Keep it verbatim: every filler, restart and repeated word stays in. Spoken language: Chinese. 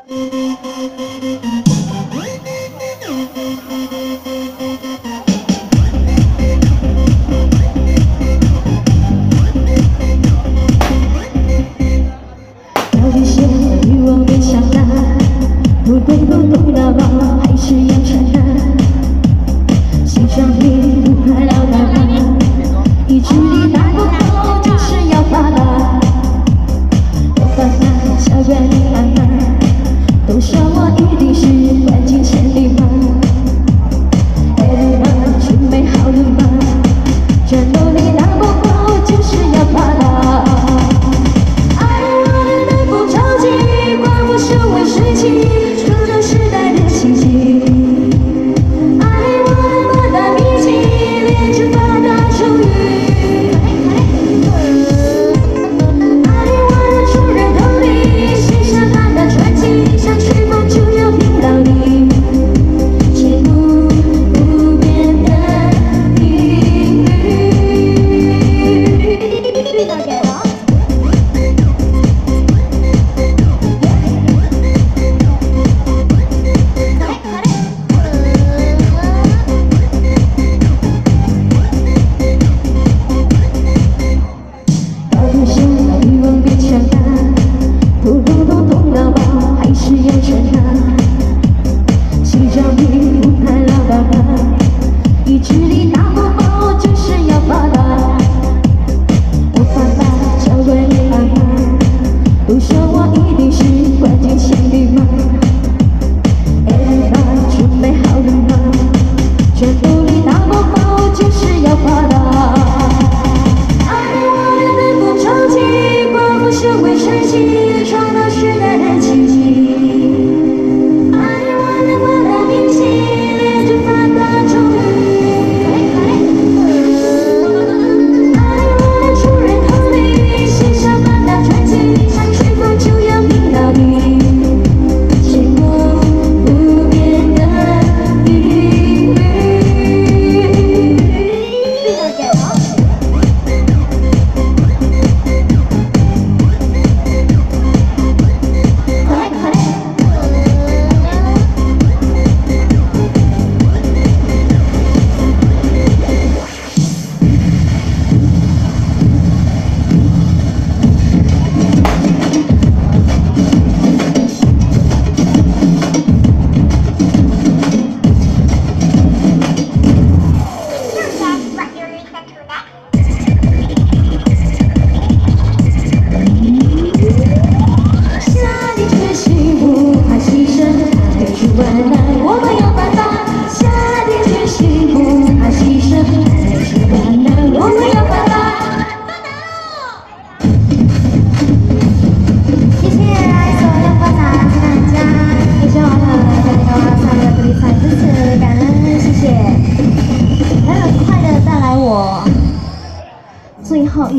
到底是欲望变强大，不对不懂的吧，还是要承认。欣赏你不快乐的吗？意志力大不够，就是要发达。我烦恼，交给你安排。都说我一定是万金千里马，爱你吗？准备好了吗？战斗力大不够，就是要发达。爱我的人不着急，管我是为谁情，创造时代的奇迹。爱我的八大秘籍，炼成八大咒语。爱我的出人头地，写下八大传奇，像曲风就要听到你。千古不变的音律。遇到给了。欲望变强大，不懂都懂了吧，还是要承担。欣赏你不太老大吧，意志力大不够，就是要发达。我发达，交给你安排。都说我一定是万金千里马，哎妈，准备好了吗？战斗力大不够，就是要发达。爱我的人不着急，管我是为谁情，创造时代的奇迹。爱我的八大秘籍，炼成八大咒语。爱我的出人头地，写下八大传奇，像曲风就要听到底。千古不变的音律。我们要发达，下定决心不怕牺牲，爱是万能，我们要发达，发达喽！谢谢所有发达大家，也希望大家能够参与比赛支持，感恩，谢谢。还有很快的带来我最后一。